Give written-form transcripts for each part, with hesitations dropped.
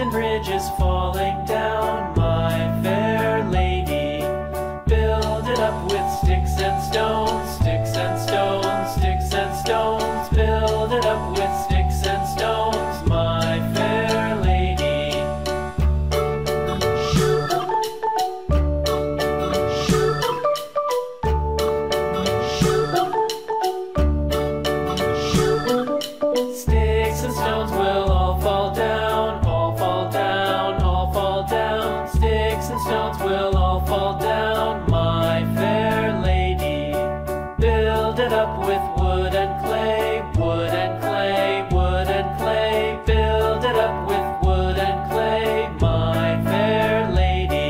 London Bridge is falling down, my fair lady. Build it up with sticks and stones, sticks and stones, sticks and stones. Build it up with sticks and stones, my fair lady. Sticks and stones will all fall down, all fall down, all fall down. Sticks and stones will all fall down, my fair lady. Build it up with wood and clay, wood and clay, wood and clay. Build it up with wood and clay, my fair lady.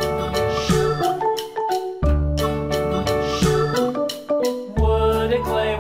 Wood and clay